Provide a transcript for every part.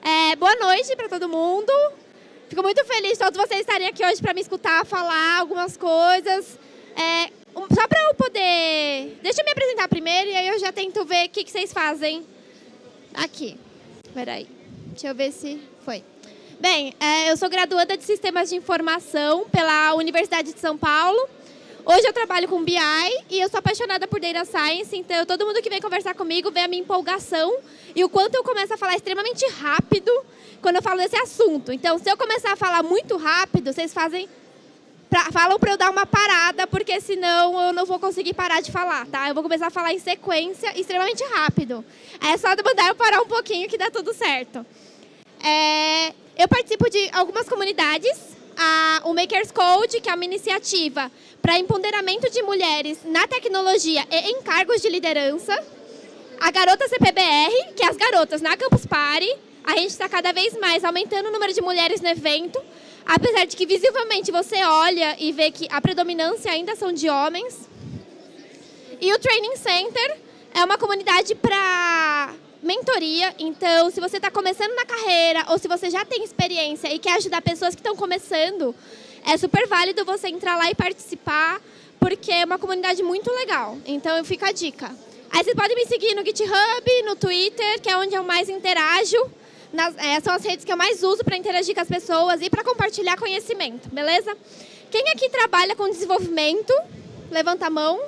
Boa noite para todo mundo. Fico muito feliz de todos vocês estarem aqui hoje para me escutar falar algumas coisas. Só para eu poder... Deixa eu me apresentar primeiro e aí eu já tento ver o que vocês fazem aqui. Peraí, deixa eu ver se foi. Bem, eu sou graduanda de Sistemas de Informação pela Universidade de São Paulo. Hoje eu trabalho com BI e eu sou apaixonada por Data Science, então todo mundo que vem conversar comigo vê a minha empolgação e o quanto eu começo a falar extremamente rápido quando eu falo desse assunto. Então, se eu começar a falar muito rápido, vocês falam para eu dar uma parada, porque senão eu não vou conseguir parar de falar, tá? Eu vou começar a falar em sequência extremamente rápido. Aí é só mandar eu parar um pouquinho que dá tudo certo. Eu participo de algumas comunidades. O Makers Code, que é uma iniciativa para empoderamento de mulheres na tecnologia e em cargos de liderança. A Garota CPBR, que é as garotas na Campus Party. A gente está cada vez mais aumentando o número de mulheres no evento, apesar de que visivelmente você olha e vê que a predominância ainda são de homens. E o Training Center é uma comunidade para mentoria, então se você está começando na carreira ou se você já tem experiência e quer ajudar pessoas que estão começando, é super válido você entrar lá e participar, porque é uma comunidade muito legal, então fica a dica. Aí vocês podem me seguir no GitHub, no Twitter, que é onde eu mais interajo, são as redes que eu mais uso para interagir com as pessoas e para compartilhar conhecimento, beleza? Quem aqui trabalha com desenvolvimento? Levanta a mão.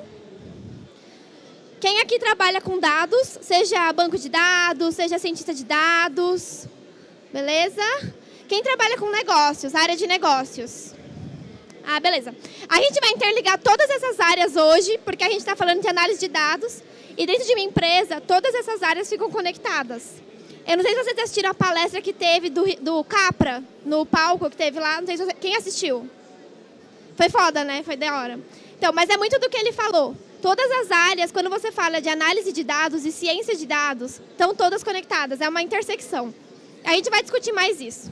Quem aqui trabalha com dados, seja banco de dados, seja cientista de dados, beleza? Quem trabalha com negócios, área de negócios? Beleza. A gente vai interligar todas essas áreas hoje, porque a gente está falando de análise de dados, e dentro de uma empresa, todas essas áreas ficam conectadas. Eu não sei se vocês assistiram a palestra que teve do Capra, no palco que teve lá, não sei se quem assistiu. Foi foda, né? Foi da hora. Então, mas é muito do que ele falou. Todas as áreas, quando você fala de análise de dados e ciência de dados, estão todas conectadas. É uma intersecção. A gente vai discutir mais isso.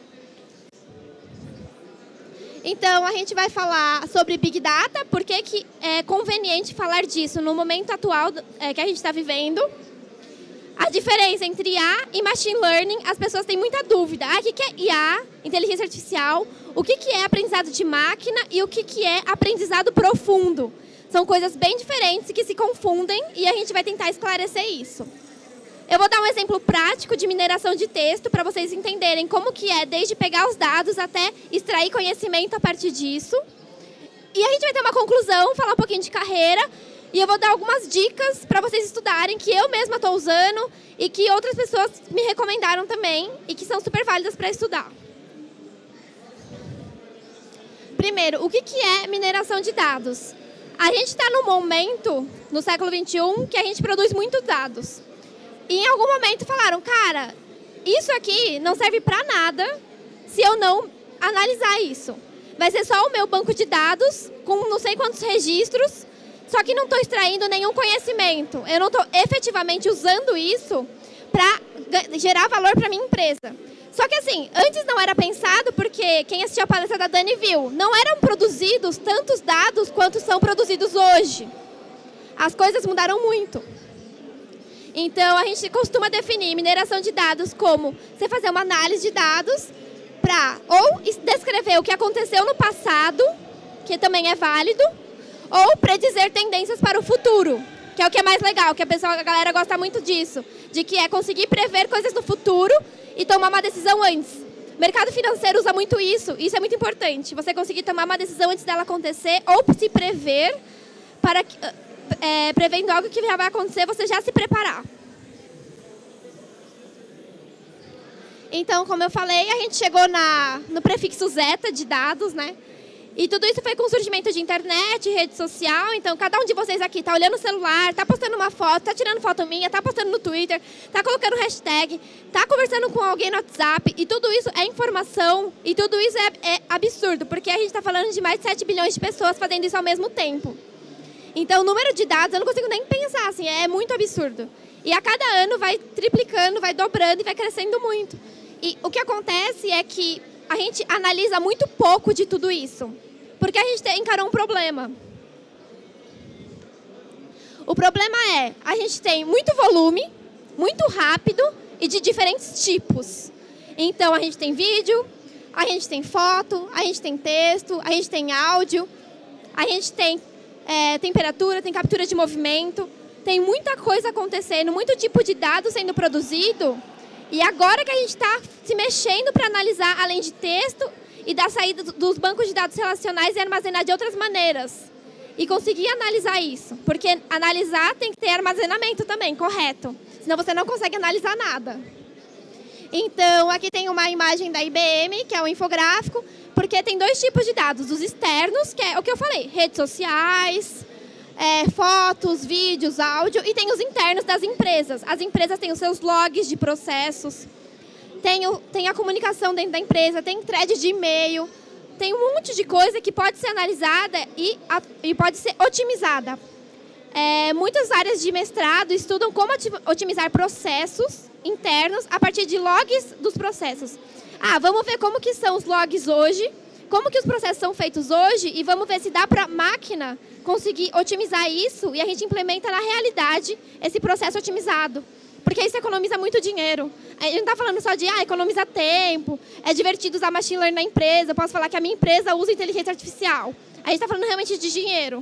Então, a gente vai falar sobre Big Data, por que é conveniente falar disso no momento atual que a gente está vivendo. A diferença entre IA e Machine Learning, as pessoas têm muita dúvida. O que é IA, inteligência artificial? O que é aprendizado de máquina e o que é aprendizado profundo? São coisas bem diferentes que se confundem e a gente vai tentar esclarecer isso. Eu vou dar um exemplo prático de mineração de texto para vocês entenderem como que é desde pegar os dados até extrair conhecimento a partir disso. E a gente vai ter uma conclusão, falar um pouquinho de carreira e eu vou dar algumas dicas para vocês estudarem que eu mesma estou usando e que outras pessoas me recomendaram também e que são super válidas para estudar. Primeiro, o que é mineração de dados? A gente está num momento, no século XXI, que a gente produz muitos dados. E em algum momento falaram, cara, isso aqui não serve para nada se eu não analisar isso. Vai ser só o meu banco de dados, com não sei quantos registros, só que não estou extraindo nenhum conhecimento. Eu não estou efetivamente usando isso para gerar valor para a minha empresa. Só que assim, antes não era pensado porque quem assistiu a palestra da Dani viu, não eram produzidos tantos dados quanto são produzidos hoje. As coisas mudaram muito. Então, a gente costuma definir mineração de dados como você fazer uma análise de dados para ou descrever o que aconteceu no passado, que também é válido, ou predizer tendências para o futuro, que é o que é mais legal, que a galera gosta muito disso, de que é conseguir prever coisas no futuro e tomar uma decisão antes. O mercado financeiro usa muito isso é muito importante. Você conseguir tomar uma decisão antes dela acontecer ou se prever, para prevendo algo que já vai acontecer, você já se preparar. Então, como eu falei, a gente chegou no prefixo zeta de dados, né? E tudo isso foi com o surgimento de internet, rede social. Então, cada um de vocês aqui está olhando o celular, está postando uma foto, está tirando foto minha, está postando no Twitter, está colocando hashtag, está conversando com alguém no WhatsApp. E tudo isso é informação e tudo isso é absurdo, porque a gente está falando de mais de 7 bilhões de pessoas fazendo isso ao mesmo tempo. Então, o número de dados, eu não consigo nem pensar, assim, é muito absurdo. E a cada ano vai triplicando, vai dobrando e vai crescendo muito. E o que acontece é que a gente analisa muito pouco de tudo isso. Porque a gente encarou um problema. O problema é, a gente tem muito volume, muito rápido e de diferentes tipos. Então, a gente tem vídeo, a gente tem foto, a gente tem texto, a gente tem áudio, a gente tem temperatura, tem captura de movimento, tem muita coisa acontecendo, muito tipo de dado sendo produzido. E agora que a gente está se mexendo para analisar, além de texto, e da saída dos bancos de dados relacionais e armazenar de outras maneiras. E conseguir analisar isso. Porque analisar tem que ter armazenamento também, correto. Senão você não consegue analisar nada. Então, aqui tem uma imagem da IBM, que é um infográfico, porque tem dois tipos de dados. Os externos, que é o que eu falei, redes sociais, fotos, vídeos, áudio, e tem os internos das empresas. As empresas têm os seus logs de processos, tem a comunicação dentro da empresa, tem thread de e-mail, tem um monte de coisa que pode ser analisada e pode ser otimizada. Muitas áreas de mestrado estudam como otimizar processos internos a partir de logs dos processos. Vamos ver como que são os logs hoje, como que os processos são feitos hoje e vamos ver se dá para a máquina conseguir otimizar isso e a gente implementa na realidade esse processo otimizado. Porque isso economiza muito dinheiro. A gente não está falando só de economiza tempo, é divertido usar machine learning na empresa, eu posso falar que a minha empresa usa inteligência artificial. A gente está falando realmente de dinheiro.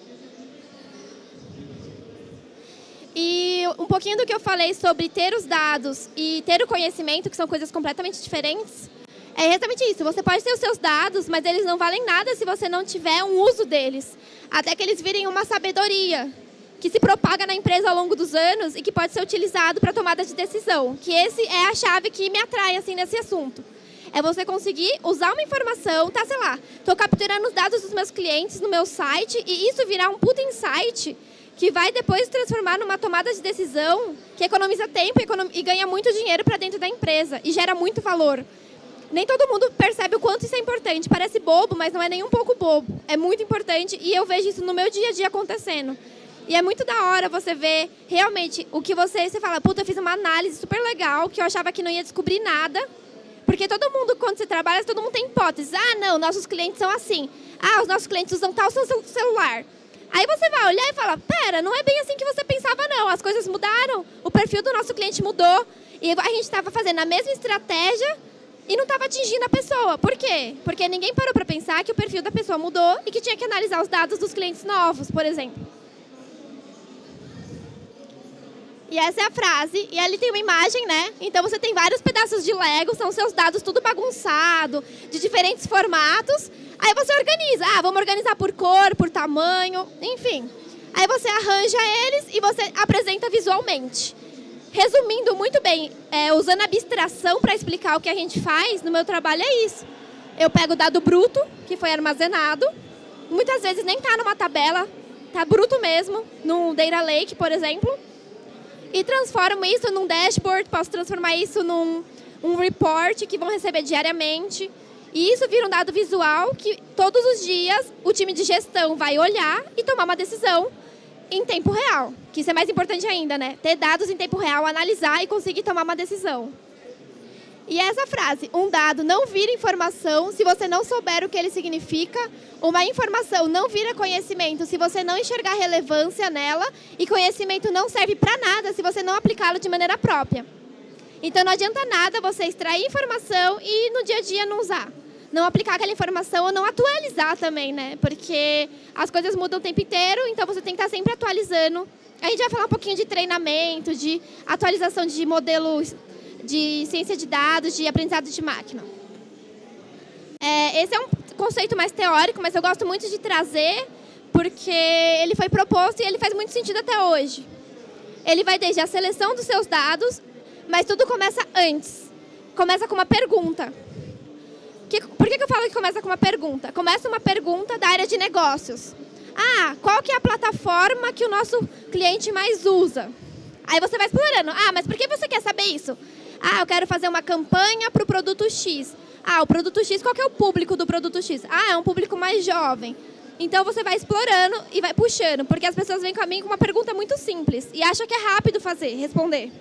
E um pouquinho do que eu falei sobre ter os dados e ter o conhecimento, que são coisas completamente diferentes, é exatamente isso. Você pode ter os seus dados, mas eles não valem nada se você não tiver um uso deles. Até que eles virem uma sabedoria que se propaga na empresa ao longo dos anos e que pode ser utilizado para tomada de decisão. Que esse é a chave que me atrai assim, nesse assunto. É você conseguir usar uma informação, sei lá, estou capturando os dados dos meus clientes no meu site e isso virar um puta insight que vai depois transformar numa tomada de decisão que economiza tempo e ganha muito dinheiro para dentro da empresa e gera muito valor. Nem todo mundo percebe o quanto isso é importante. Parece bobo, mas não é nem um pouco bobo. É muito importante e eu vejo isso no meu dia a dia acontecendo. E é muito da hora você ver realmente o que você fala, puta, eu fiz uma análise super legal, que eu achava que não ia descobrir nada. Porque todo mundo, quando você trabalha, todo mundo tem hipóteses. Não, nossos clientes são assim. Os nossos clientes usam tal celular. Aí você vai olhar e fala, pera, não é bem assim que você pensava, não. As coisas mudaram, o perfil do nosso cliente mudou. E a gente estava fazendo a mesma estratégia e não estava atingindo a pessoa. Por quê? Porque ninguém parou para pensar que o perfil da pessoa mudou e que tinha que analisar os dados dos clientes novos, por exemplo. E essa é a frase, e ali tem uma imagem, né? Então você tem vários pedaços de Lego, são seus dados tudo bagunçado, de diferentes formatos. Aí você organiza, vamos organizar por cor, por tamanho, enfim. Aí você arranja eles e você apresenta visualmente. Resumindo muito bem, usando abstração para explicar o que a gente faz, no meu trabalho é isso. Eu pego o dado bruto, que foi armazenado, muitas vezes nem está numa tabela, está bruto mesmo, num data lake, por exemplo, e transformo isso num dashboard, posso transformar isso num report que vão receber diariamente. E isso vira um dado visual que todos os dias o time de gestão vai olhar e tomar uma decisão em tempo real. Que isso é mais importante ainda, né? Ter dados em tempo real, analisar e conseguir tomar uma decisão. E essa frase, um dado não vira informação se você não souber o que ele significa, uma informação não vira conhecimento se você não enxergar relevância nela, e conhecimento não serve para nada se você não aplicá-lo de maneira própria. Então não adianta nada você extrair informação e no dia a dia não usar. Não aplicar aquela informação ou não atualizar também, né? Porque as coisas mudam o tempo inteiro, então você tem que estar sempre atualizando. A gente vai falar um pouquinho de treinamento, de atualização de modelos de ciência de dados, de aprendizado de máquina. Esse é um conceito mais teórico, mas eu gosto muito de trazer porque ele foi proposto e ele faz muito sentido até hoje. Ele vai desde a seleção dos seus dados, mas tudo começa antes. Começa com uma pergunta. Por que eu falo que começa com uma pergunta? Começa uma pergunta da área de negócios. Qual que é a plataforma que o nosso cliente mais usa? Aí você vai explorando. Mas por que você quer saber isso? Eu quero fazer uma campanha para o produto X. O produto X, qual que é o público do produto X? É um público mais jovem. Então você vai explorando e vai puxando, porque as pessoas vêm com a mim com uma pergunta muito simples e acham que é rápido responder.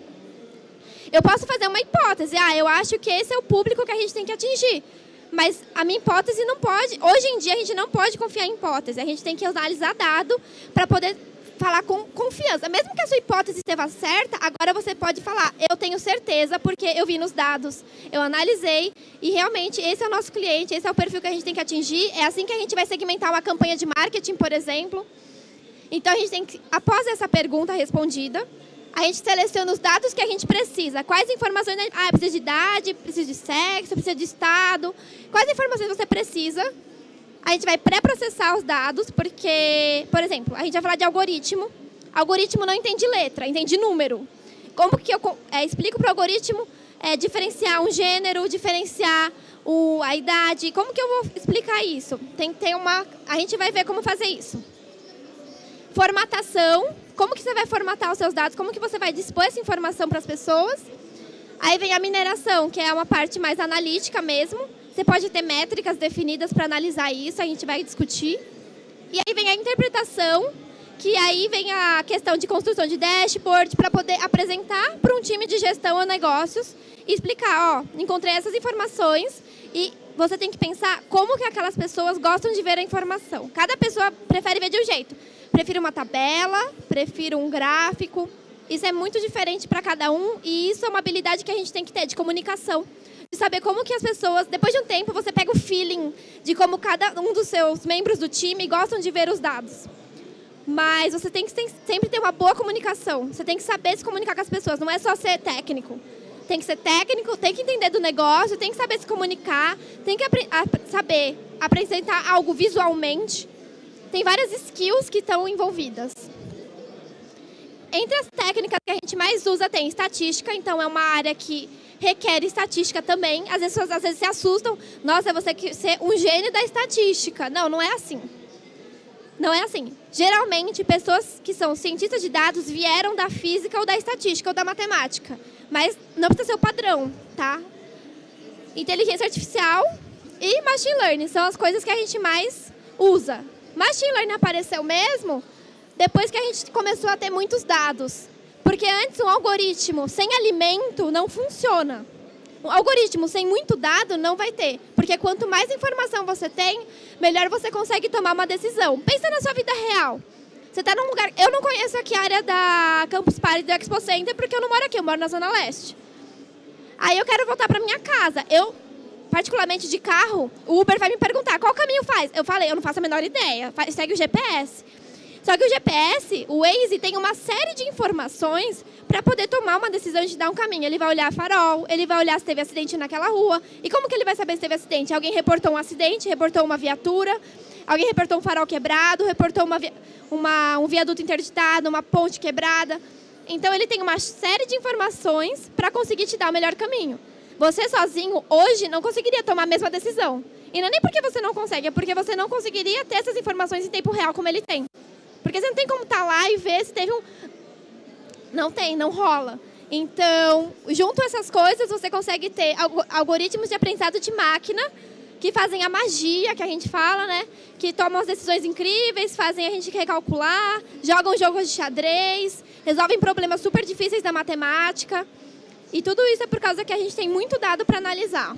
Eu posso fazer uma hipótese. Eu acho que esse é o público que a gente tem que atingir. Mas a minha hipótese não pode... Hoje em dia a gente não pode confiar em hipótese. A gente tem que analisar dado para poder falar com confiança. Mesmo que a sua hipótese esteja certa, agora você pode falar, eu tenho certeza porque eu vi nos dados, eu analisei e realmente esse é o nosso cliente, esse é o perfil que a gente tem que atingir. É assim que a gente vai segmentar uma campanha de marketing, por exemplo. Então, a gente tem que, após essa pergunta respondida, a gente seleciona os dados que a gente precisa. Quais informações... precisa de idade, precisa de sexo, precisa de estado. Quais informações você precisa? A gente vai pré-processar os dados, porque, por exemplo, a gente vai falar de algoritmo. Algoritmo não entende letra, entende número. Como que eu explico para o algoritmo diferenciar um gênero, diferenciar a idade? Como que eu vou explicar isso? Tem que ter a gente vai ver como fazer isso. Formatação. Como que você vai formatar os seus dados? Como que você vai dispor essa informação para as pessoas? Aí vem a mineração, que é uma parte mais analítica mesmo. Você pode ter métricas definidas para analisar isso, a gente vai discutir. E aí vem a interpretação, que aí vem a questão de construção de dashboard para poder apresentar para um time de gestão ou negócios e explicar, encontrei essas informações e você tem que pensar como que aquelas pessoas gostam de ver a informação. Cada pessoa prefere ver de um jeito. Prefiro uma tabela, prefiro um gráfico. Isso é muito diferente para cada um e isso é uma habilidade que a gente tem que ter de comunicação. De saber como que as pessoas, depois de um tempo, você pega o feeling de como cada um dos seus membros do time gostam de ver os dados. Mas você tem que sempre ter uma boa comunicação. Você tem que saber se comunicar com as pessoas, não é só ser técnico. Tem que ser técnico, tem que entender do negócio, tem que saber se comunicar, tem que saber apresentar algo visualmente. Tem várias skills que estão envolvidas. Entre as técnicas que a gente mais usa tem estatística, então é uma área que requer estatística também. As pessoas às vezes se assustam. Nossa, você quer ser um gênio da estatística. Não, não é assim. Não é assim. Geralmente, pessoas que são cientistas de dados vieram da física ou da estatística ou da matemática. Mas não precisa ser o padrão, tá? Inteligência artificial e machine learning são as coisas que a gente mais usa. Machine learning apareceu mesmo depois que a gente começou a ter muitos dados. Porque antes um algoritmo sem alimento não funciona. Um algoritmo sem muito dado não vai ter. Porque quanto mais informação você tem, melhor você consegue tomar uma decisão. Pensa na sua vida real. Você está num lugar... Eu não conheço aqui a área da Campus Party do Expo Center porque eu não moro aqui, eu moro na Zona Leste. Aí eu quero voltar para minha casa. Eu, particularmente de carro, o Uber vai me perguntar qual caminho faz. Eu falei, eu não faço a menor ideia. Segue o GPS. Só que o GPS, o Waze, tem uma série de informações para poder tomar uma decisão de dar um caminho. Ele vai olhar farol, ele vai olhar se teve acidente naquela rua. E como que ele vai saber se teve acidente? Alguém reportou um acidente, reportou uma viatura, alguém reportou um farol quebrado, reportou um viaduto interditado, uma ponte quebrada. Então, ele tem uma série de informações para conseguir te dar o melhor caminho. Você sozinho, hoje, não conseguiria tomar a mesma decisão. E não é nem porque você não consegue, é porque você não conseguiria ter essas informações em tempo real como ele tem. Porque você não tem como estar lá e ver se teve um... Não tem, não rola. Então, junto a essas coisas, você consegue ter algoritmos de aprendizado de máquina que fazem a magia, que a gente fala, né? Que tomam as decisões incríveis, fazem a gente recalcular, jogam jogos de xadrez, resolvem problemas super difíceis da matemática. E tudo isso é por causa que a gente tem muito dado para analisar.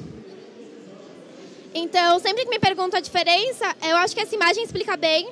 Então, sempre que me perguntam a diferença, eu acho que essa imagem explica bem.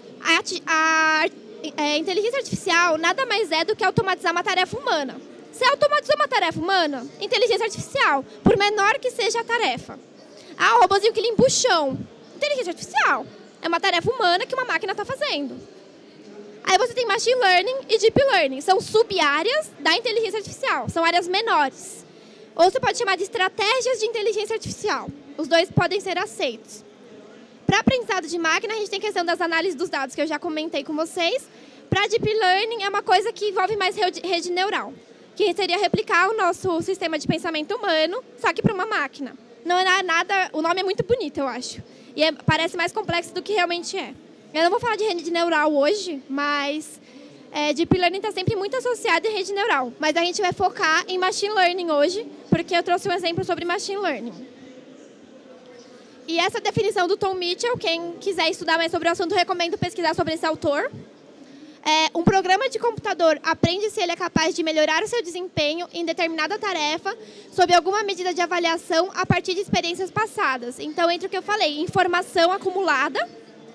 A inteligência artificial nada mais é do que automatizar uma tarefa humana. Você automatizou uma tarefa humana? Inteligência artificial, por menor que seja a tarefa. O robozinho que limpa o chão. Inteligência artificial. É uma tarefa humana que uma máquina está fazendo. Aí você tem machine learning e deep learning. São sub-áreas da inteligência artificial. São áreas menores. Ou você pode chamar de estratégias de inteligência artificial. Os dois podem ser aceitos. Para aprendizado de máquina, a gente tem questão das análises dos dados, que eu já comentei com vocês. Para Deep Learning, é uma coisa que envolve mais rede neural, que seria replicar o nosso sistema de pensamento humano, só que para uma máquina. Não é nada... O nome é muito bonito, eu acho. E parece mais complexo do que realmente é. Eu não vou falar de rede neural hoje, mas Deep Learning está sempre muito associado em rede neural. Mas a gente vai focar em Machine Learning hoje, porque eu trouxe um exemplo sobre Machine Learning. E essa definição do Tom Mitchell, quem quiser estudar mais sobre o assunto, recomendo pesquisar sobre esse autor. Um programa de computador aprende se ele é capaz de melhorar o seu desempenho em determinada tarefa sob alguma medida de avaliação a partir de experiências passadas. Então, entre o que eu falei, informação acumulada,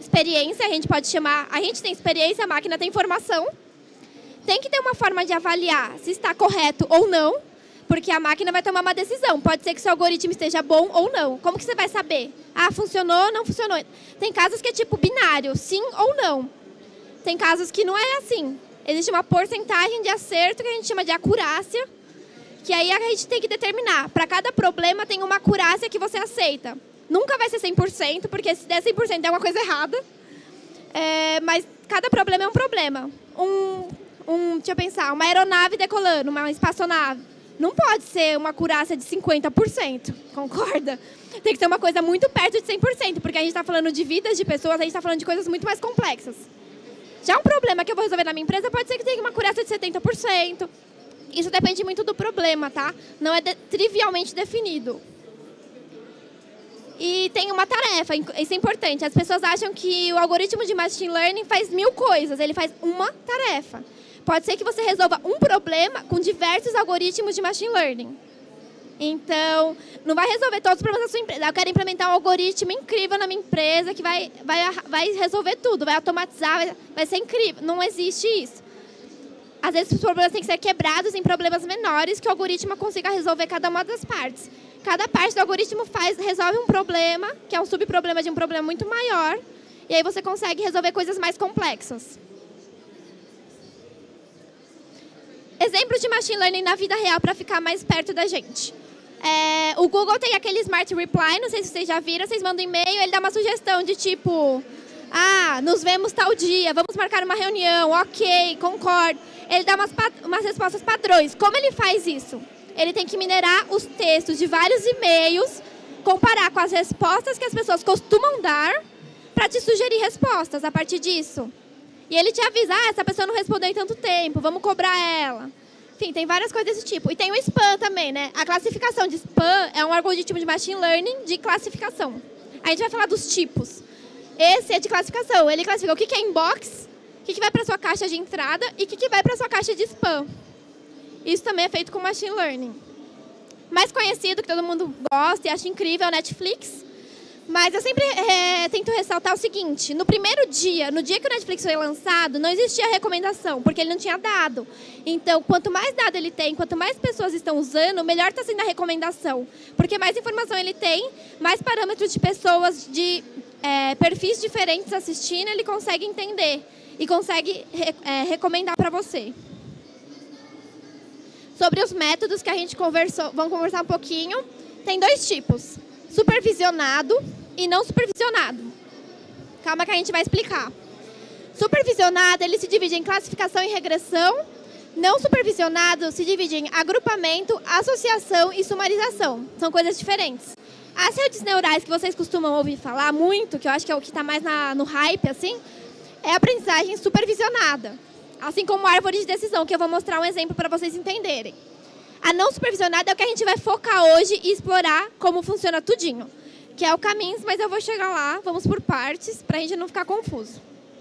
experiência, a gente pode chamar, a gente tem experiência, a máquina tem informação. Tem que ter uma forma de avaliar se está correto ou não, porque a máquina vai tomar uma decisão. Pode ser que seu algoritmo esteja bom ou não. Como que você vai saber? Ah, funcionou ou não funcionou? Tem casos que é tipo binário, sim ou não. Tem casos que não é assim. Existe uma porcentagem de acerto que a gente chama de acurácia, que aí a gente tem que determinar. Para cada problema tem uma acurácia que você aceita. Nunca vai ser 100%, porque se der 100% é uma coisa errada. Mas cada problema é um problema. Deixa eu pensar, uma aeronave decolando, uma espaçonave. Não pode ser uma acurácia de 50%, concorda? Tem que ser uma coisa muito perto de 100%, porque a gente está falando de vidas de pessoas, a gente está falando de coisas muito mais complexas. Já um problema que eu vou resolver na minha empresa pode ser que tenha uma acurácia de 70%. Isso depende muito do problema, tá? Não é trivialmente definido. E tem uma tarefa, isso é importante. As pessoas acham que o algoritmo de Machine Learning faz 1000 coisas, ele faz uma tarefa. Pode ser que você resolva um problema com diversos algoritmos de Machine Learning. Então, não vai resolver todos os problemas da sua empresa. Eu quero implementar um algoritmo incrível na minha empresa que vai resolver tudo, vai automatizar, vai ser incrível. Não existe isso. Às vezes, os problemas têm que ser quebrados em problemas menores que o algoritmo consiga resolver cada uma das partes. Cada parte do algoritmo resolve um problema, que é um subproblema de um problema muito maior, e aí você consegue resolver coisas mais complexas. Exemplo de Machine Learning na vida real para ficar mais perto da gente. O Google tem aquele Smart Reply, não sei se vocês já viram, vocês mandam um e-mail, ele dá uma sugestão de tipo, nos vemos tal dia, vamos marcar uma reunião, ok, concordo. Ele dá umas respostas padrões. Como ele faz isso? Ele tem que minerar os textos de vários e-mails, comparar com as respostas que as pessoas costumam dar, para te sugerir respostas a partir disso. E ele te avisa, essa pessoa não respondeu em tanto tempo, vamos cobrar ela. Enfim, tem várias coisas desse tipo. E tem o spam também, né? A classificação de spam é um algoritmo de machine learning de classificação. A gente vai falar dos tipos. Esse é de classificação. Ele classifica o que é inbox, o que vai para sua caixa de entrada e o que vai para sua caixa de spam. Isso também é feito com machine learning. Mais conhecido, que todo mundo gosta e acha incrível, é o Netflix. Mas eu sempre tento ressaltar o seguinte, no primeiro dia, no dia que o Netflix foi lançado, não existia recomendação, porque ele não tinha dado. Então, quanto mais dado ele tem, quanto mais pessoas estão usando, melhor está sendo a recomendação. Porque mais informação ele tem, mais parâmetros de pessoas de perfis diferentes assistindo, ele consegue entender e consegue recomendar para você. Sobre os métodos que a gente vamos conversar um pouquinho, tem 2 tipos. Supervisionado e não supervisionado. Calma que a gente vai explicar. Supervisionado, ele se divide em classificação e regressão. Não supervisionado se divide em agrupamento, associação e sumarização. São coisas diferentes. As redes neurais que vocês costumam ouvir falar muito, que eu acho que é o que está mais no hype, assim, é a aprendizagem supervisionada. Assim como a árvore de decisão, que eu vou mostrar um exemplo para vocês entenderem. A não supervisionada é o que a gente vai focar hoje e explorar como funciona tudinho. Que é o caminho, mas eu vou chegar lá, vamos por partes, para a gente não ficar confuso.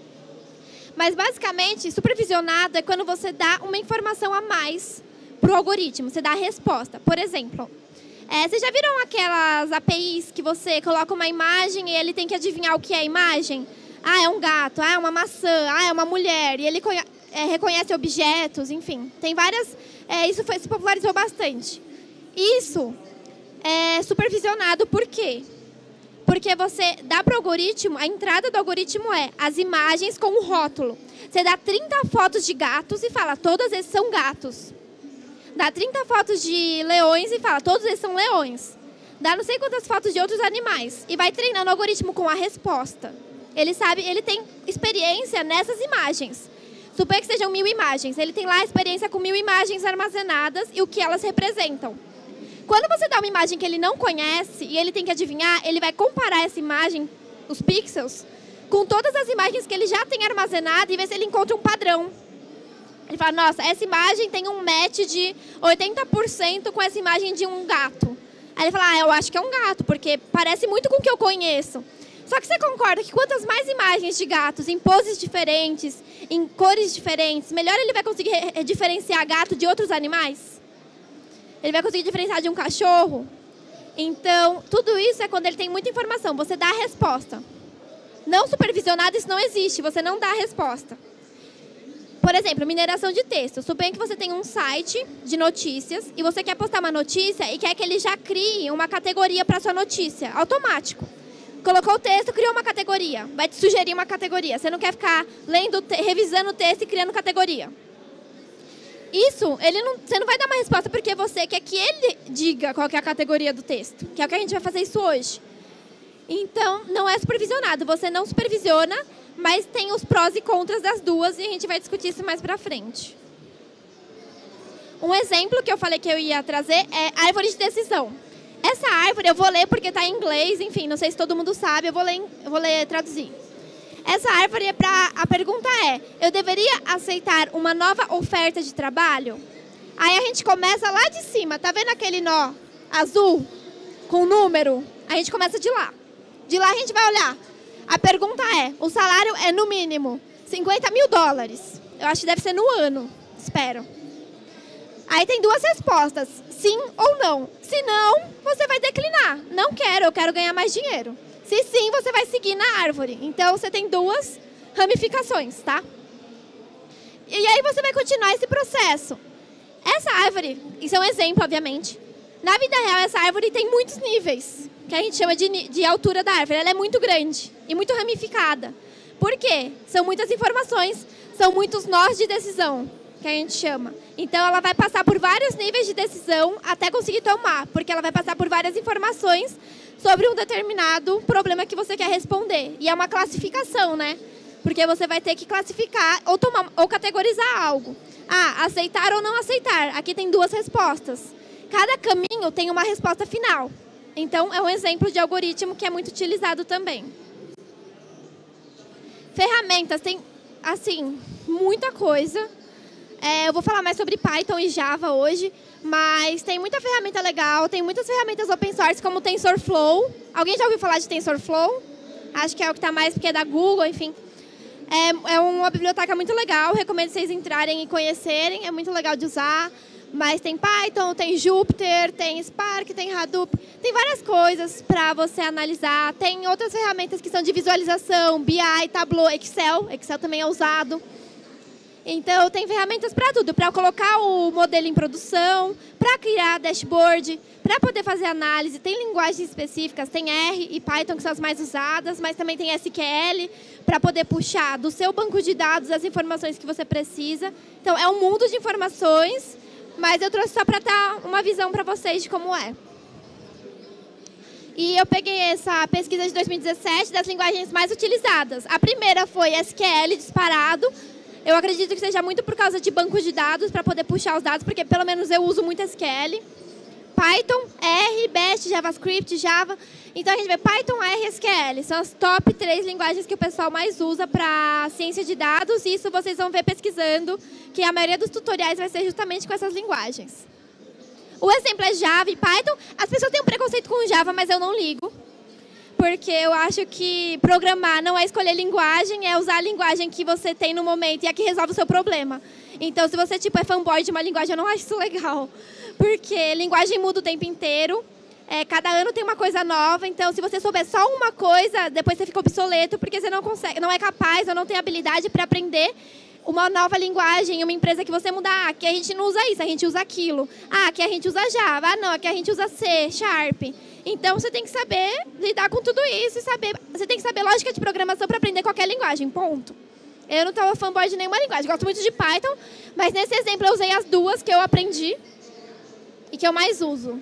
Mas, basicamente, supervisionado é quando você dá uma informação a mais para o algoritmo, você dá a resposta. Por exemplo, vocês já viram aquelas APIs que você coloca uma imagem e ele tem que adivinhar o que é a imagem? É um gato, é uma maçã, é uma mulher, e ele reconhece objetos, enfim. Tem várias... isso se popularizou bastante. Isso é supervisionado por quê? Porque você dá para o algoritmo, a entrada do algoritmo é as imagens com o rótulo. Você dá 30 fotos de gatos e fala, todos esses são gatos. Dá 30 fotos de leões e fala, todos esses são leões. Dá não sei quantas fotos de outros animais. E vai treinando o algoritmo com a resposta. Ele tem experiência nessas imagens. Suponha que sejam 1000 imagens. Ele tem lá a experiência com 1000 imagens armazenadas e o que elas representam. Quando você dá uma imagem que ele não conhece e ele tem que adivinhar, ele vai comparar essa imagem, os pixels, com todas as imagens que ele já tem armazenado e ver se ele encontra um padrão. Ele fala, nossa, essa imagem tem um match de 80% com essa imagem de um gato. Aí ele fala, eu acho que é um gato, porque parece muito com o que eu conheço. Só que você concorda que quantas mais imagens de gatos em poses diferentes, em cores diferentes, melhor ele vai conseguir diferenciar gato de outros animais? Ele vai conseguir diferenciar de um cachorro? Então, tudo isso é quando ele tem muita informação. Você dá a resposta. Não supervisionado, isso não existe, você não dá a resposta. Por exemplo, mineração de texto. Suponha que você tem um site de notícias e você quer postar uma notícia e quer que ele já crie uma categoria para sua notícia, automático. Colocou o texto, criou uma categoria. Vai te sugerir uma categoria. Você não quer ficar lendo, revisando o texto e criando categoria. Isso, você não vai dar uma resposta porque você quer que ele diga qual que é a categoria do texto. Que é o que a gente vai fazer isso hoje. Então, não é supervisionado. Você não supervisiona, mas tem os prós e contras das duas e a gente vai discutir isso mais pra frente. Um exemplo que eu falei que eu ia trazer é árvore de decisão. Essa árvore eu vou ler porque está em inglês, enfim, não sei se todo mundo sabe, eu vou ler traduzir. Essa árvore a pergunta é, eu deveria aceitar uma nova oferta de trabalho? Aí a gente começa lá de cima, tá vendo aquele nó azul com número? A gente começa de lá. De lá a gente vai olhar. A pergunta é, o salário é no mínimo $50 mil. Eu acho que deve ser no ano, espero. Aí tem duas respostas, sim ou não. Se não, você vai declinar. Não quero, eu quero ganhar mais dinheiro. Se sim, você vai seguir na árvore. Então, você tem duas ramificações, tá? E aí você vai continuar esse processo. Essa árvore, isso é um exemplo, obviamente. Na vida real, essa árvore tem muitos níveis, que a gente chama de altura da árvore. Ela é muito grande e muito ramificada. Por quê? São muitas informações, são muitos nós de decisão, que a gente chama. Então, ela vai passar por vários níveis de decisão até conseguir tomar, porque ela vai passar por várias informações sobre um determinado problema que você quer responder. E é uma classificação, né? Porque você vai ter que classificar ou categorizar algo. Ah, aceitar ou não aceitar. Aqui tem duas respostas. Cada caminho tem uma resposta final. Então, é um exemplo de algoritmo que é muito utilizado também. Ferramentas, tem, assim, muita coisa. Eu vou falar mais sobre Python e Java hoje, mas tem muita ferramenta legal, tem muitas ferramentas open source, como o TensorFlow. Alguém já ouviu falar de TensorFlow? Acho que é o que está mais, porque é da Google, enfim. É uma biblioteca muito legal, recomendo vocês entrarem e conhecerem, é muito legal de usar. Mas tem Python, tem Jupyter, tem Spark, tem Hadoop, tem várias coisas para você analisar. Tem outras ferramentas que são de visualização, BI, Tableau, Excel. Excel também é usado. Então, tem ferramentas para tudo, para colocar o modelo em produção, para criar dashboard, para poder fazer análise. Tem linguagens específicas, tem R e Python, que são as mais usadas, mas também tem SQL, para poder puxar do seu banco de dados as informações que você precisa. Então, é um mundo de informações, mas eu trouxe só para dar uma visão para vocês de como é. E eu peguei essa pesquisa de 2017 das linguagens mais utilizadas. A primeira foi SQL, disparado. Eu acredito que seja muito por causa de bancos de dados, para poder puxar os dados, porque pelo menos eu uso muito SQL. Python, R, Bash, JavaScript, Java. Então a gente vê Python, R e SQL. São as top 3 linguagens que o pessoal mais usa para ciência de dados. E isso vocês vão ver pesquisando, que a maioria dos tutoriais vai ser justamente com essas linguagens. O exemplo é Java e Python. As pessoas têm um preconceito com Java, mas eu não ligo. Porque eu acho que programar não é escolher linguagem, é usar a linguagem que você tem no momento e a que resolve o seu problema. Então, se você é fanboy de uma linguagem, eu não acho isso legal. Porque linguagem muda o tempo inteiro, cada ano tem uma coisa nova. Então, se você souber só uma coisa, depois você fica obsoleto, porque você não consegue, não é capaz ou não tem habilidade para aprender uma nova linguagem em uma empresa que você mudar. Aqui a gente não usa isso, a gente usa aquilo. Aqui a gente usa Java. Não, aqui a gente usa C, Sharp. Então, você tem que saber lidar com tudo isso. Você tem que saber lógica de programação para aprender qualquer linguagem, ponto. Eu não estou fanboy de nenhuma linguagem. Gosto muito de Python, mas nesse exemplo eu usei as duas que eu aprendi e que eu mais uso.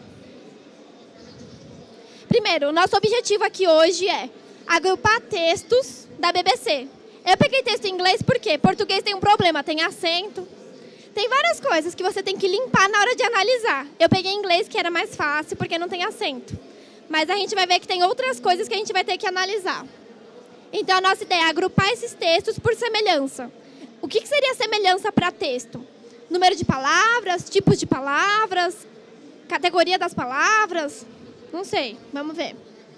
Primeiro, o nosso objetivo aqui hoje é agrupar textos da BBC. Eu peguei texto em inglês porque português tem um problema, tem acento. Tem várias coisas que você tem que limpar na hora de analisar. Eu peguei em inglês, que era mais fácil, porque não tem acento. Mas a gente vai ver que tem outras coisas que a gente vai ter que analisar. Então, a nossa ideia é agrupar esses textos por semelhança. O que seria semelhança para texto? Número de palavras, tipos de palavras, categoria das palavras, não sei, vamos ver.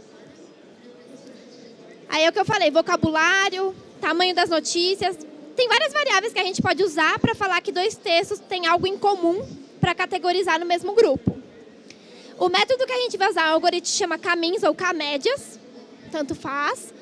Aí é o que eu falei, vocabulário, tamanho das notícias. Tem várias variáveis que a gente pode usar para falar que dois textos têm algo em comum para categorizar no mesmo grupo. O método que a gente vai usar, o algoritmo chama caminhos ou camédias, tanto faz.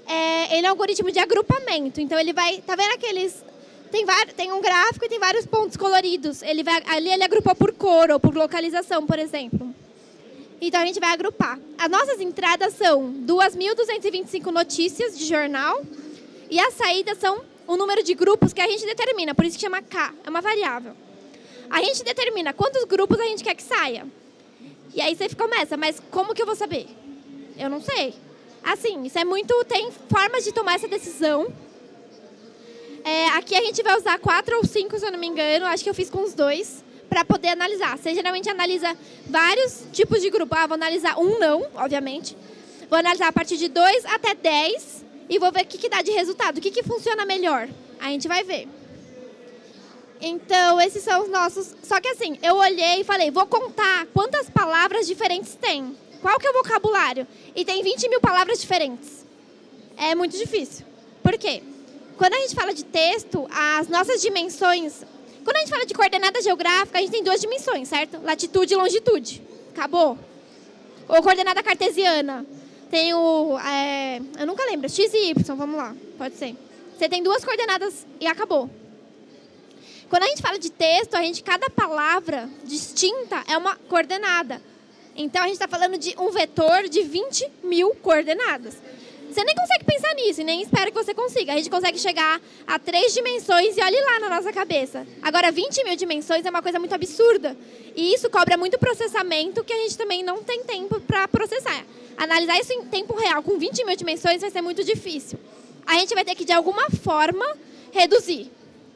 ele é um algoritmo de agrupamento. Então, ele vai... Tá vendo aqueles... Tem um gráfico e tem vários pontos coloridos. Ali ele agrupou por cor ou por localização, por exemplo. Então, a gente vai agrupar. As nossas entradas são 2.225 notícias de jornal. E as saídas são o número de grupos que a gente determina. Por isso que chama K. É uma variável. A gente determina quantos grupos a gente quer que saia. E aí você começa, mas como que eu vou saber? Eu não sei. Assim, isso é muito... Tem formas de tomar essa decisão. Aqui a gente vai usar 4 ou 5, se eu não me engano. Acho que eu fiz com os 2, para poder analisar. Você geralmente analisa vários tipos de grupo. Vou analisar não, obviamente. Vou analisar a partir de 2 até 10 e vou ver o que dá de resultado, o que funciona melhor. A gente vai ver. Então, esses são os nossos... Só que assim, eu olhei e falei, vou contar quantas palavras diferentes tem. Qual que é o vocabulário? E tem 20 mil palavras diferentes. É muito difícil. Por quê? Quando a gente fala de texto, as nossas dimensões... Quando a gente fala de coordenada geográfica, a gente tem 2 dimensões, certo? Latitude e longitude. Acabou. Ou coordenada cartesiana. Tem eu nunca lembro. X e Y, vamos lá. Pode ser. Você tem 2 coordenadas e acabou. Quando a gente fala de texto, cada palavra distinta é uma coordenada. Então, a gente está falando de um vetor de 20 mil coordenadas. Você nem consegue pensar nisso e nem espero que você consiga. A gente consegue chegar a 3 dimensões e olhe lá na nossa cabeça. Agora, 20 mil dimensões é uma coisa muito absurda. E isso cobra muito processamento que a gente também não tem tempo para processar. Analisar isso em tempo real com 20 mil dimensões vai ser muito difícil. A gente vai ter que, de alguma forma, reduzir.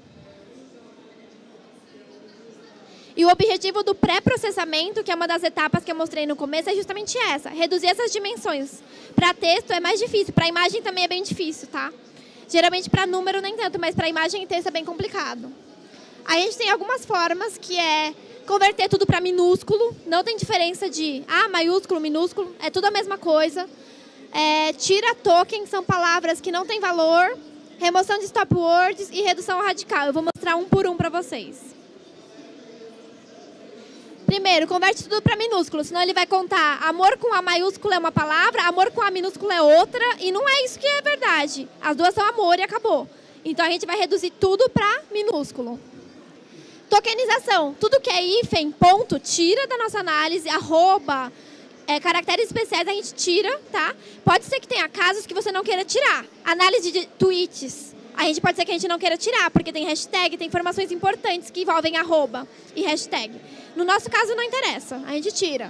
E o objetivo do pré-processamento, que é uma das etapas que eu mostrei no começo, é justamente essa. Reduzir essas dimensões. Para texto é mais difícil, para imagem também é bem difícil, tá? Geralmente para número nem tanto, mas para imagem e texto é bem complicado. A gente tem algumas formas, que é converter tudo para minúsculo. Não tem diferença de maiúsculo, minúsculo, é tudo a mesma coisa. Tira token, são palavras que não têm valor. Remoção de stop words e redução radical. Eu vou mostrar um por um para vocês. Primeiro, converte tudo para minúsculo, senão ele vai contar amor com A maiúsculo é uma palavra, amor com A minúsculo é outra, e não é isso que é verdade. As duas são amor e acabou. Então, a gente vai reduzir tudo para minúsculo. Tokenização. Tudo que é hífen, ponto, tira da nossa análise, arroba, caracteres especiais a gente tira, tá? Pode ser que tenha casos que você não queira tirar. Análise de tweets. A gente pode ser que a gente não queira tirar, porque tem hashtag, tem informações importantes que envolvem arroba e hashtag. No nosso caso, não interessa. A gente tira.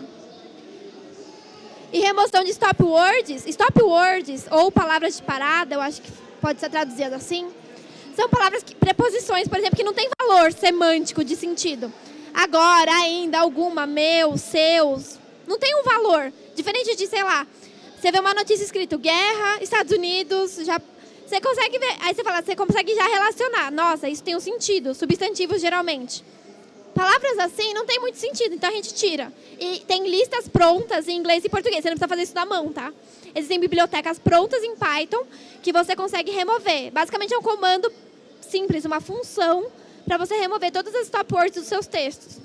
E remoção de stop words. Stop words, ou palavras de parada, eu acho que pode ser traduzido assim. São palavras, preposições, por exemplo, que não tem valor semântico de sentido. Agora, ainda, alguma, meu, seus. Não tem um valor. Diferente de, sei lá, você vê uma notícia escrito guerra, Estados Unidos, já... Você consegue ver, aí você consegue já relacionar. Nossa, isso tem um sentido, substantivos geralmente. Palavras assim não tem muito sentido, então a gente tira. E tem listas prontas em inglês e português, você não precisa fazer isso na mão, tá? Existem bibliotecas prontas em Python que você consegue remover. Basicamente é um comando simples, uma função para você remover todas as stop words dos seus textos.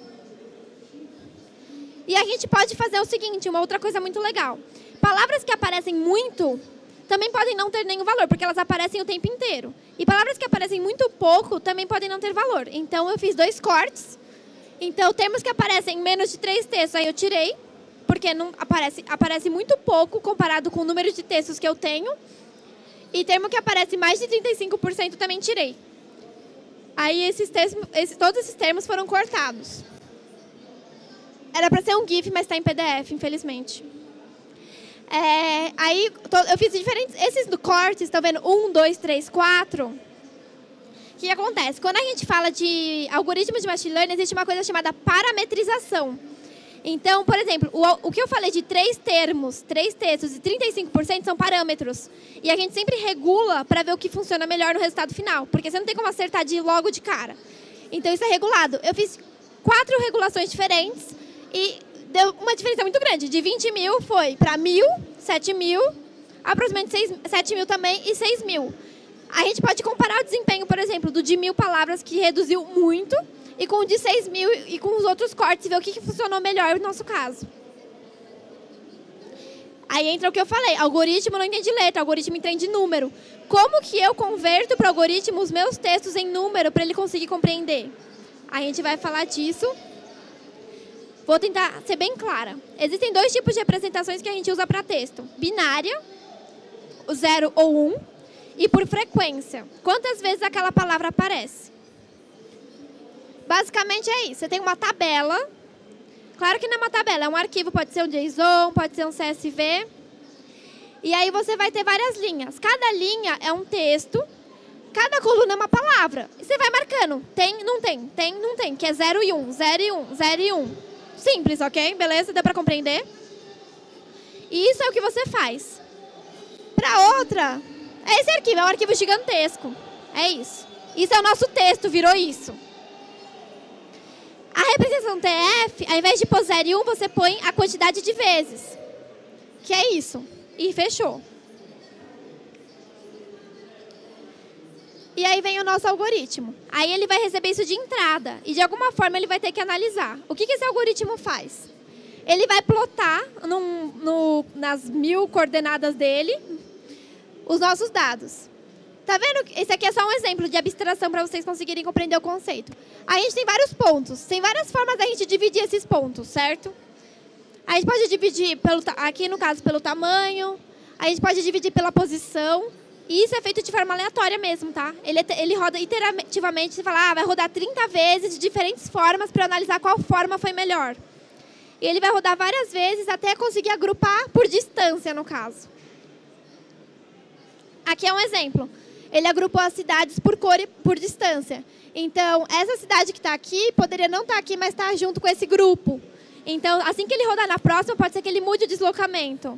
E a gente pode fazer o seguinte, uma outra coisa muito legal. Palavras que aparecem muito também podem não ter nenhum valor, porque elas aparecem o tempo inteiro. E palavras que aparecem muito pouco também podem não ter valor. Então, eu fiz 2 cortes. Então, termos que aparecem em menos de 3 textos, aí eu tirei, porque não aparece muito pouco comparado com o número de textos que eu tenho. E termo que aparece mais de 35% também tirei. Aí, todos esses termos foram cortados. Era para ser um GIF, mas está em PDF, infelizmente. Aí eu fiz diferentes... Esses do corte, estão vendo? 1, 2, 3, 4. O que acontece? Quando a gente fala de algoritmos de machine learning, existe uma coisa chamada parametrização. Então, por exemplo, o que eu falei de 3 termos, 3 textos e 35% são parâmetros. E a gente sempre regula para ver o que funciona melhor no resultado final. Porque você não tem como acertar logo de cara. Então, isso é regulado. Eu fiz 4 regulações diferentes e... deu uma diferença muito grande. De 20 mil foi para 1.000, 7 mil, aproximadamente 7 mil também e 6 mil. A gente pode comparar o desempenho, por exemplo, do de 1.000 palavras, que reduziu muito, e com o de 6 mil e com os outros cortes, e ver o que funcionou melhor no nosso caso. Aí entra o que eu falei, algoritmo não entende letra, algoritmo entende número. Como que eu converto para o algoritmo os meus textos em número para ele conseguir compreender? A gente vai falar disso. Vou tentar ser bem clara. Existem 2 tipos de representações que a gente usa para texto. Binária, o 0 ou 1, e por frequência. Quantas vezes aquela palavra aparece? Basicamente é isso. Você tem uma tabela. Claro que não é uma tabela, é um arquivo, pode ser um JSON, pode ser um CSV. E aí você vai ter várias linhas. Cada linha é um texto, cada coluna é uma palavra. E você vai marcando, tem, não tem, que é 0 e 1, 0 e 1, 0 e 1. Simples, ok? Beleza? Deu para compreender? E isso é o que você faz. Para outra, é esse arquivo, é um arquivo gigantesco. É isso. Isso é o nosso texto, virou isso. A representação TF, ao invés de pôr 0 e 1, você põe a quantidade de vezes. Que é isso. E fechou. E aí vem o nosso algoritmo. Aí ele vai receber isso de entrada. E de alguma forma ele vai ter que analisar. O que esse algoritmo faz? Ele vai plotar nas 1000 coordenadas dele os nossos dados. Tá vendo? Esse aqui é só um exemplo de abstração para vocês conseguirem compreender o conceito. A gente tem vários pontos. Tem várias formas da gente dividir esses pontos, certo? A gente pode dividir, aqui no caso, pelo tamanho. A gente pode dividir pela posição. E isso é feito de forma aleatória mesmo, tá? Ele roda iterativamente. Você fala, vai rodar 30 vezes de diferentes formas para analisar qual forma foi melhor. E ele vai rodar várias vezes até conseguir agrupar por distância, no caso. Aqui é um exemplo. Ele agrupou as cidades por cor e por distância. Então, essa cidade que está aqui poderia não estar aqui, mas estar junto com esse grupo. Então, assim que ele rodar na próxima, pode ser que ele mude o deslocamento.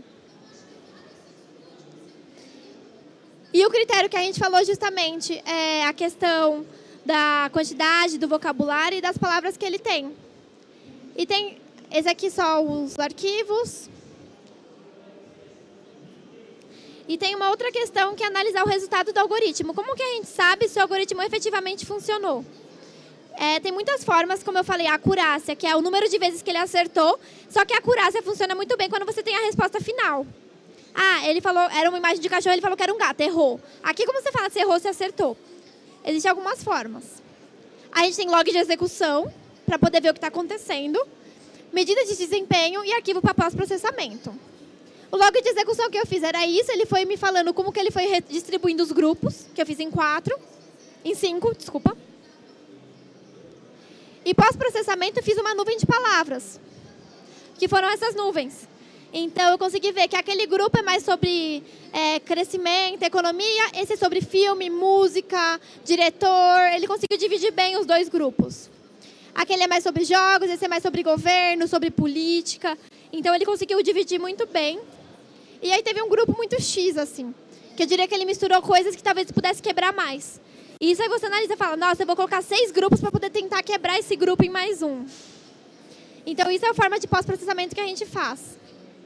E o critério que a gente falou justamente é a questão da quantidade, do vocabulário e das palavras que ele tem. E tem esse aqui só os arquivos. E tem uma outra questão que é analisar o resultado do algoritmo. Como que a gente sabe se o algoritmo efetivamente funcionou? Tem muitas formas, como eu falei, a acurácia, que é o número de vezes que ele acertou, só que a acurácia funciona muito bem quando você tem a resposta final. Ele falou, era uma imagem de cachorro, ele falou que era um gato, errou. Aqui, como você fala se errou, se acertou? Existem algumas formas. A gente tem log de execução, para poder ver o que está acontecendo, medida de desempenho e arquivo para pós-processamento. O log de execução que eu fiz era isso, ele foi me falando como que ele foi redistribuindo os grupos, que eu fiz em 5, desculpa. E pós-processamento eu fiz uma nuvem de palavras, que foram essas nuvens. Então eu consegui ver que aquele grupo é mais sobre crescimento, economia, esse é sobre filme, música, diretor, ele conseguiu dividir bem os 2 grupos. Aquele é mais sobre jogos, esse é mais sobre governo, sobre política. Então ele conseguiu dividir muito bem. E aí teve um grupo muito X, assim, que eu diria que ele misturou coisas que talvez pudesse quebrar mais. E isso aí você analisa e fala, nossa, eu vou colocar 6 grupos para poder tentar quebrar esse grupo em mais um. Então isso é a forma de pós-processamento que a gente faz.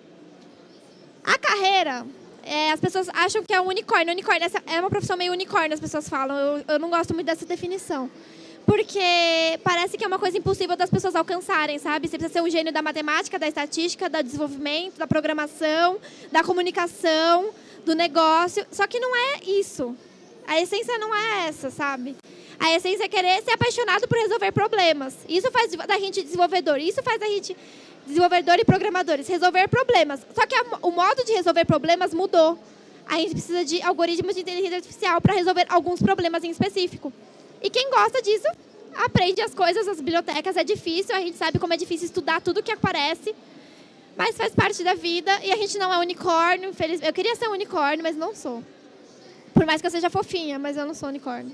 A carreira, as pessoas acham que é um unicórnio. Unicórnio é uma profissão meio unicórnio, as pessoas falam. Eu não gosto muito dessa definição. Porque parece que é uma coisa impossível das pessoas alcançarem, sabe? Você precisa ser um gênio da matemática, da estatística, do desenvolvimento, da programação, da comunicação, do negócio. Só que não é isso. A essência não é essa, sabe? A essência é querer ser apaixonado por resolver problemas. Isso faz da gente desenvolvedor. Isso faz da gente desenvolvedor e programadores. Resolver problemas. Só que o modo de resolver problemas mudou. A gente precisa de algoritmos de inteligência artificial para resolver alguns problemas em específico. E quem gosta disso, aprende as coisas, as bibliotecas, é difícil, a gente sabe como é difícil estudar tudo que aparece, mas faz parte da vida e a gente não é unicórnio, infelizmente. Eu queria ser um unicórnio, mas não sou. Por mais que eu seja fofinha, mas eu não sou unicórnio.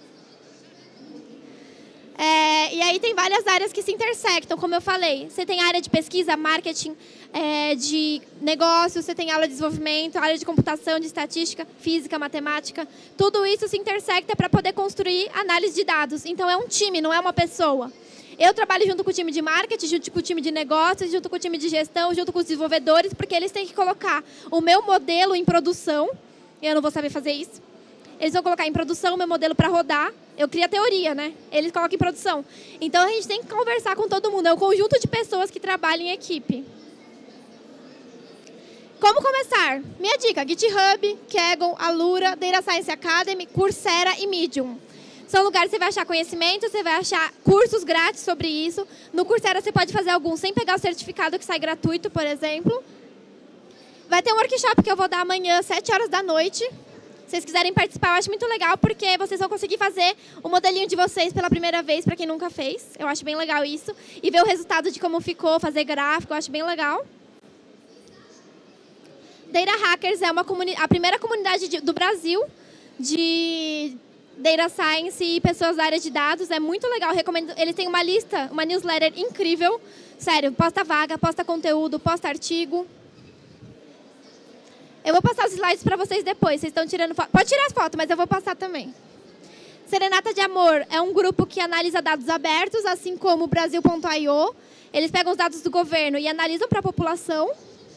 E aí tem várias áreas que se intersectam, como eu falei. Você tem área de pesquisa, marketing, de negócio, você tem aula de desenvolvimento, área de computação, de estatística, física, matemática. Tudo isso se intersecta para poder construir análise de dados. Então é um time, não é uma pessoa. Eu trabalho junto com o time de marketing, junto com o time de negócios, junto com o time de gestão, junto com os desenvolvedores, porque eles têm que colocar o meu modelo em produção. Eu não vou saber fazer isso. Eles vão colocar em produção o meu modelo para rodar. Eu crio a teoria, né? Eles colocam em produção. Então, a gente tem que conversar com todo mundo. É um conjunto de pessoas que trabalham em equipe. Como começar? Minha dica, GitHub, Kaggle, Alura, Data Science Academy, Coursera e Medium. São lugares que você vai achar conhecimento, você vai achar cursos grátis sobre isso. No Coursera você pode fazer alguns sem pegar o certificado que sai gratuito, por exemplo. Vai ter um workshop que eu vou dar amanhã, às 7 horas da noite. Se vocês quiserem participar, eu acho muito legal, porque vocês vão conseguir fazer o modelinho de vocês pela primeira vez, para quem nunca fez. Eu acho bem legal isso. E ver o resultado de como ficou, fazer gráfico, eu acho bem legal. Data Hackers é a primeira comunidade do Brasil de Data Science e pessoas da área de dados. É muito legal, eu recomendo. Eles têm uma lista, uma newsletter incrível. Sério, posta vaga, posta conteúdo, posta artigo. Eu vou passar os slides para vocês depois. Vocês estão tirando foto. Pode tirar as fotos, mas eu vou passar também. Serenata de Amor é um grupo que analisa dados abertos, assim como o Brasil.io. Eles pegam os dados do governo e analisam para a população.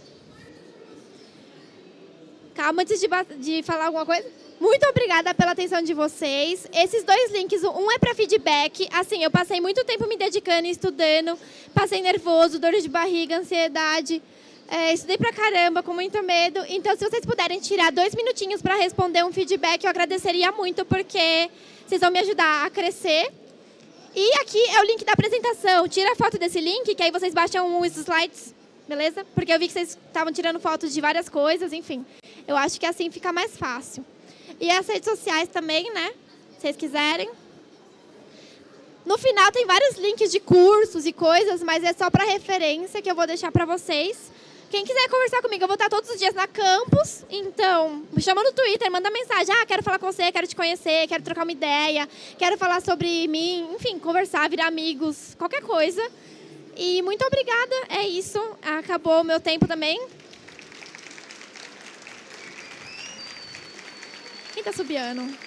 Calma, antes de falar alguma coisa. Muito obrigada pela atenção de vocês. Esses 2 links, um é para feedback. Assim, eu passei muito tempo me dedicando e estudando. Passei nervoso, dor de barriga, ansiedade. Estudei pra caramba, com muito medo. Então, se vocês puderem tirar 2 minutinhos para responder um feedback, eu agradeceria muito, porque vocês vão me ajudar a crescer. E aqui é o link da apresentação. Tira a foto desse link, que aí vocês baixam os slides, beleza? Porque eu vi que vocês estavam tirando fotos de várias coisas, enfim. Eu acho que assim fica mais fácil. E as redes sociais também, né? Se vocês quiserem. No final tem vários links de cursos e coisas, mas é só para referência que eu vou deixar para vocês. Quem quiser conversar comigo, eu vou estar todos os dias na campus. Então, me chama no Twitter, manda mensagem. Quero falar com você, quero te conhecer, quero trocar uma ideia, quero falar sobre mim. Enfim, conversar, virar amigos, qualquer coisa. E muito obrigada, é isso. Acabou o meu tempo também. Quem está subiando?